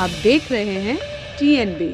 आप देख रहे हैं TNB।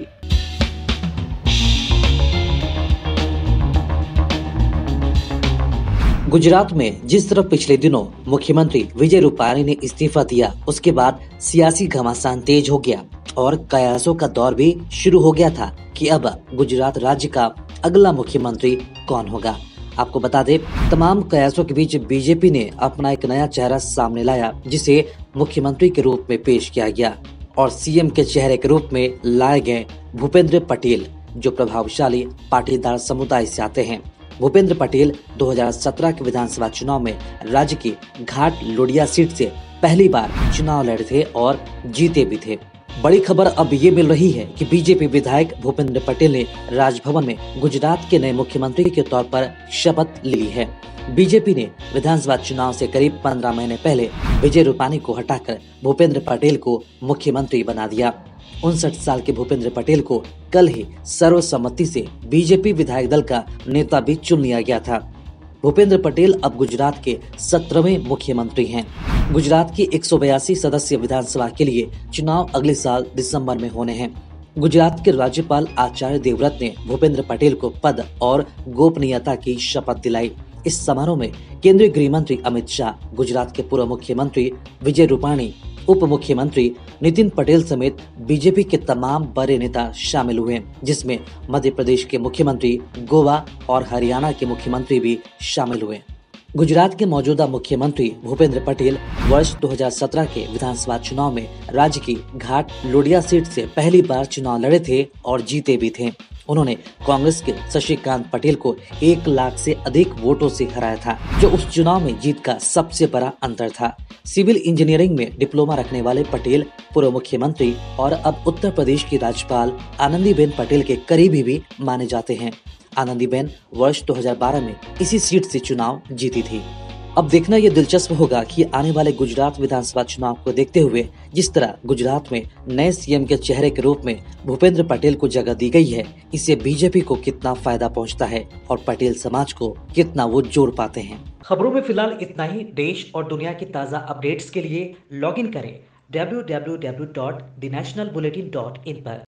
गुजरात में जिस तरह पिछले दिनों मुख्यमंत्री विजय रूपाणी ने इस्तीफा दिया, उसके बाद सियासी घमासान तेज हो गया और कयासों का दौर भी शुरू हो गया था कि अब गुजरात राज्य का अगला मुख्यमंत्री कौन होगा। आपको बता दें, तमाम कयासों के बीच बीजेपी ने अपना एक नया चेहरा सामने लाया, जिसे मुख्यमंत्री के रूप में पेश किया गया और सीएम के चेहरे के रूप में लाए गए भूपेंद्र पटेल, जो प्रभावशाली पाटीदार समुदाय से आते हैं। भूपेंद्र पटेल 2017 के विधानसभा चुनाव में राज्य की घाट लोडिया सीट से पहली बार चुनाव लड़े थे और जीते भी थे। बड़ी खबर अब ये मिल रही है कि बीजेपी विधायक भूपेंद्र पटेल ने राजभवन में गुजरात के नए मुख्यमंत्री के तौर पर शपथ ली है। बीजेपी ने विधानसभा चुनाव से करीब 15 महीने पहले विजय रूपाणी को हटाकर भूपेंद्र पटेल को मुख्यमंत्री बना दिया। 59 साल के भूपेंद्र पटेल को कल ही सर्वसम्मति से बीजेपी विधायक दल का नेता भी चुन लिया गया था। भूपेंद्र पटेल अब गुजरात के 17वें मुख्यमंत्री हैं। गुजरात की 182 सदस्य विधानसभा के लिए चुनाव अगले साल दिसंबर में होने हैं। गुजरात के राज्यपाल आचार्य देवव्रत ने भूपेंद्र पटेल को पद और गोपनीयता की शपथ दिलाई। इस समारोह में केंद्रीय गृह मंत्री अमित शाह, गुजरात के पूर्व मुख्यमंत्री विजय रूपाणी, उप मुख्यमंत्री नितिन पटेल समेत बीजेपी के तमाम बड़े नेता शामिल हुए, जिसमें मध्य प्रदेश के मुख्यमंत्री, गोवा और हरियाणा के मुख्यमंत्री भी शामिल हुए। गुजरात के मौजूदा मुख्यमंत्री भूपेंद्र पटेल वर्ष 2017 के विधानसभा चुनाव में राज्य की घाट लोडिया सीट से पहली बार चुनाव लड़े थे और जीते भी थे। उन्होंने कांग्रेस के शशिकांत पटेल को 1 लाख से अधिक वोटों से हराया था, जो उस चुनाव में जीत का सबसे बड़ा अंतर था। सिविल इंजीनियरिंग में डिप्लोमा रखने वाले पटेल पूर्व मुख्यमंत्री और अब उत्तर प्रदेश की राज्यपाल आनंदीबेन पटेल के करीबी भी माने जाते हैं। आनंदीबेन वर्ष 2012 में इसी सीट से चुनाव जीती थी। अब देखना ये दिलचस्प होगा कि आने वाले गुजरात विधानसभा चुनाव को देखते हुए जिस तरह गुजरात में नए सीएम के चेहरे के रूप में भूपेंद्र पटेल को जगह दी गई है, इससे बीजेपी को कितना फायदा पहुंचता है और पटेल समाज को कितना वो जोड़ पाते हैं। खबरों में फिलहाल इतना ही। देश और दुनिया की ताज़ा अपडेट्स के लिए लॉगिन करें www.thenationalbulletin.in पर।